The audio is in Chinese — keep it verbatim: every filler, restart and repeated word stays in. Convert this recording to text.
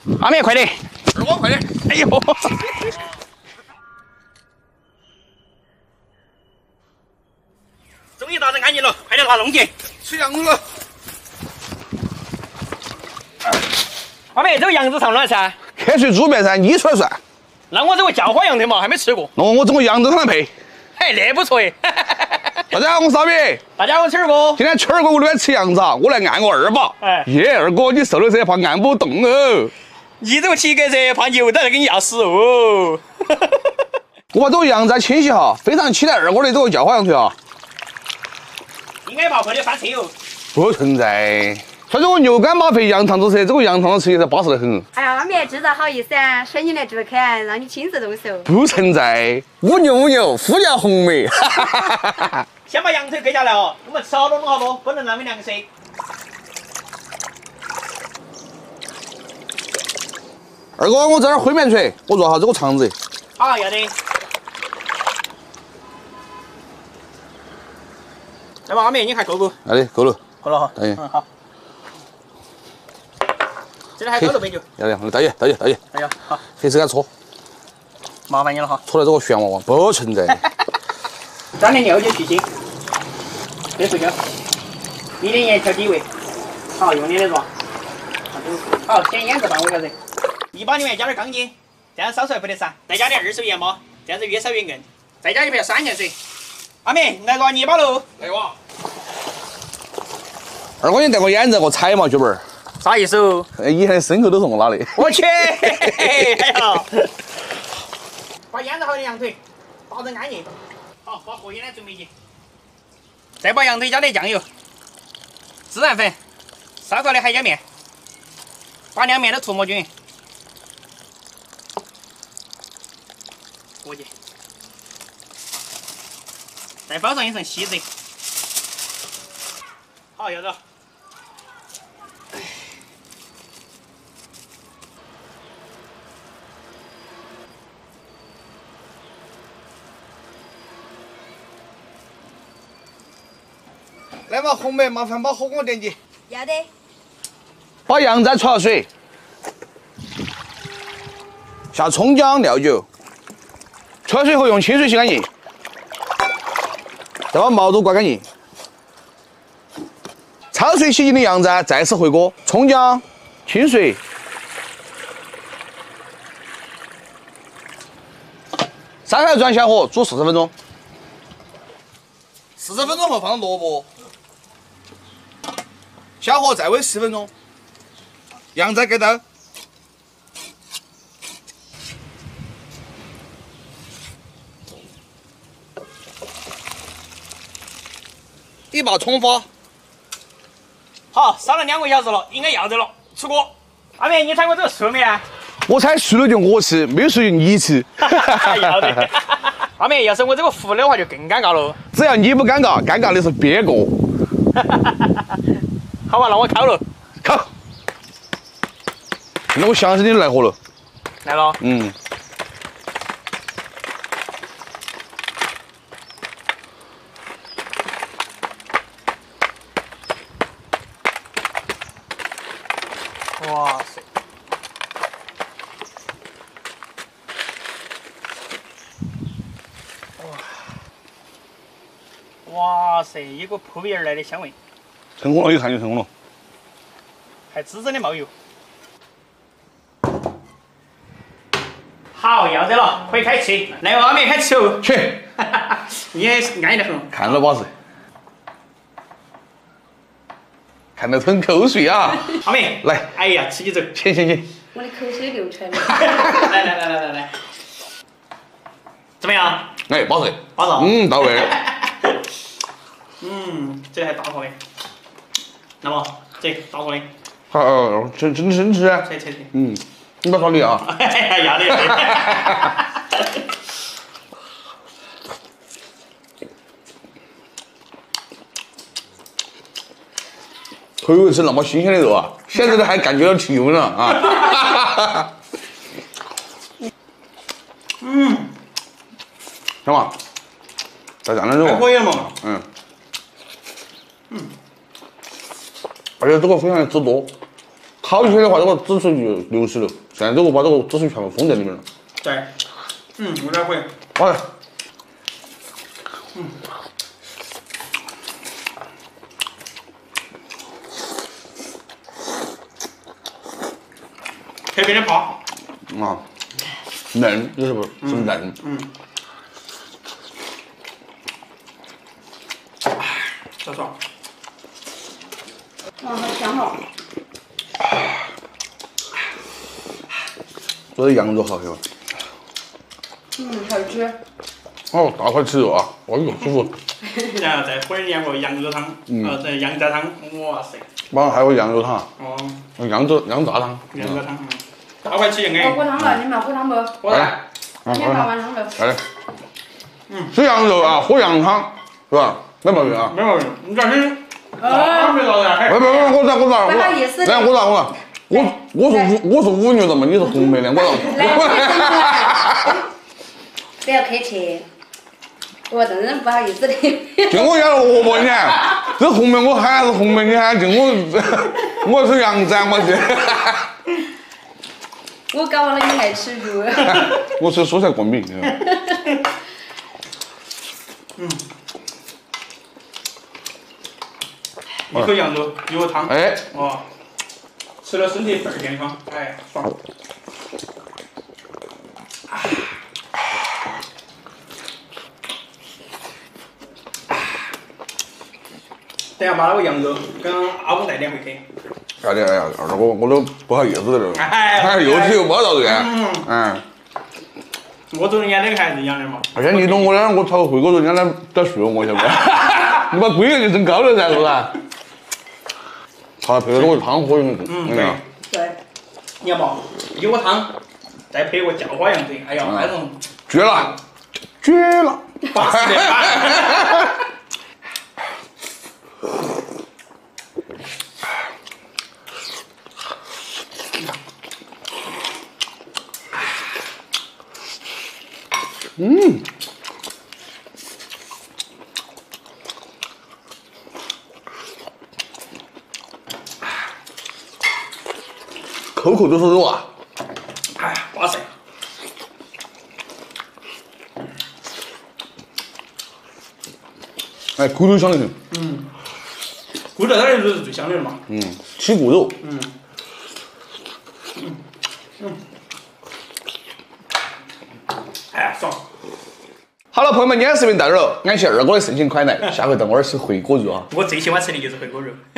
阿妹，快点！ 二哥，快点！ 哎呦！终于达成安逸了，快点拿弄去！ 吃羊了。 阿妹，这个羊子上哪噻？ 开水煮面噻，捏出来算。 那我这个叫花羊腿嘛，还没吃过。 那我整个扬州汤来配。 嘿，那不错哎。 大家好，我是阿米。 大家好，我是二哥。 今天圈儿哥屋里面吃羊子啊，我来按个二把。 哎。 耶，二哥，你瘦了噻，怕按不动哦。 你这个体格噻，怕牛都来跟你要死哦。 我把这个羊子清洗哈，非常期待二哥的这个叫花羊腿啊。 应该把快点翻车哦。 不存在。像这个牛肝麻肥羊肠子噻，这个羊肠子吃起来巴适得很。 哎呀，阿米制造好意思啊，选你来做看，让你亲自动手。 不存在，五牛五牛，呼叫红梅。 先把羊腿割下来哦，我们吃好多弄好多，不能浪费粮食。 二哥，我这儿烩面锤，我做好这个肠子。 好，要得。来吧，阿妹，你看够不？ 要得，够了。 够了哈。 对。 嗯，好。这里还有高头杯酒。 要得，倒去，倒去，倒去。 哎呀，好。 黑丝给它搓。 麻烦你了哈。 搓来这个旋娃娃，不存在。 沾点料酒去腥，这胡椒，一点盐调底味。好，用力的抓。好，先腌制半个小时。泥巴里面加点钢筋，这样烧出来不得散。再加点二手盐巴，这样子越烧越硬。再加一瓢酸碱水。阿妹，来抓泥巴喽！ 来哇！二哥，你带我腌这个踩嘛，剧本。 啥意思哦？ 以前的牲口都是我拿的。 我去！哎呀！把腌制好的羊腿打成安逸。好，把和盐呢准备起。再把羊腿加点酱油、孜然粉、烧烤的海椒面，把两面都涂抹均匀。过去。再包上一层锡纸。好，要得。 来嘛，红梅，麻烦把火锅点起。 要得。 把羊再焯好水，下葱姜料酒，焯水后用清水洗干净，再把毛肚刮干净。焯水洗净的羊子再次回锅，葱姜、清水。三开转小火煮四十分钟。四十分钟后放萝卜。小火再煨十分钟，羊仔给刀，一把葱花。 好，烧了两个小时了，应该要得了，出锅。阿妹，你猜我这个熟没啊？ 我猜熟了就我吃，没熟就你吃。 要得。阿妹，要是我这个糊的话就更尴尬了。 只要你不尴尬，尴尬的是别个。 好吧，那我烤了。 烤。那我相信你来火了。 来了。 嗯。 哇塞！哇！哇塞，一股扑鼻而来的香味。 成功了，一看就成功了。 还滋滋的冒油。好，要得了，可以开吃。来，阿妹开吃哦。 去。 你也是安逸得很。 看着巴适。看得吞口水啊！ 阿妹， 来， 哎呀，吃起走。 行行行。 我的口水流出来了。 来来来来来来，怎么样？ 哎，巴适。 巴适。 嗯，到位。 嗯，这还大锅的。那么，这大锅的。 好，好，真真真吃啊！ 吃吃吃。 嗯，你不要考虑啊。 要得要得。 头一回吃那么新鲜的肉啊，现在都还感觉到体温了啊！ 嗯， 行吧，再蘸点肉。 还可以了嘛。 嗯。嗯。而且这个非常的汁多， 好些的话，这个指数就六十六。现在这个把这个指数全部封在里面了。 对，嗯，有点贵。 哎， 嗯，特别的泡。 啊，嫩，你是不是？是嫩。 嗯。爽爽。 哇，好香哦！ 这羊肉好香。 嗯，好吃。 哦，大块吃肉啊！哎呦，舒服。 然后再混两个羊肉汤，呃，这羊杂汤，哇塞！ 晚上还有羊肉汤。 哦。 羊杂羊杂汤。 羊杂汤，嗯。大块吃应该。 我喝汤了，你们喝汤不？ 喝了。 你喝完汤了。 来。嗯。吃羊肉啊，喝羊汤，是吧？没毛病啊。 没毛病，你这是。呃。没到的。 别别别，我咋我咋我。 不好意思。 来，我咋我咋。我我是五我是五牛的嘛，你是红梅的，我来。不要客气，我真的不好意思的。 就我要萝卜，你看，这红梅我喊是红梅，你看就我我是羊杂，我是。 我搞完了，你爱吃肉。 我吃蔬菜过敏。 嗯。一口羊肉，一口汤。 哎。 哦。吃了身体倍儿健康，哎，爽。等下把那个羊肉跟阿公带点回去。 哎呀哎呀，我我都不好意思了。 哎， 又吃又包到这。 嗯。 嗯。 我做人家那个孩子养的嘛。 而且你懂我俩，我炒回锅肉，人家在说我，晓得不？你把规格就整高了噻，是不是？好，配合这个汤喝用。 嗯，对。对。你看嘛，一锅汤，再配个叫花羊腿，哎呀，那种。 绝了，绝了。 巴适的很。 嗯，口口都是肉啊！ 哎呀，哇塞！ 哎，骨头香得很。 嗯，骨头它的肉是最香的嘛。 嗯，起骨肉。 嗯。嗯。嗯。哎呀，爽！ 好了，朋友们，今天视频到这儿了，感谢二哥的盛情款待，下回等我儿吃回锅肉啊！ 我最喜欢吃的就是回锅肉。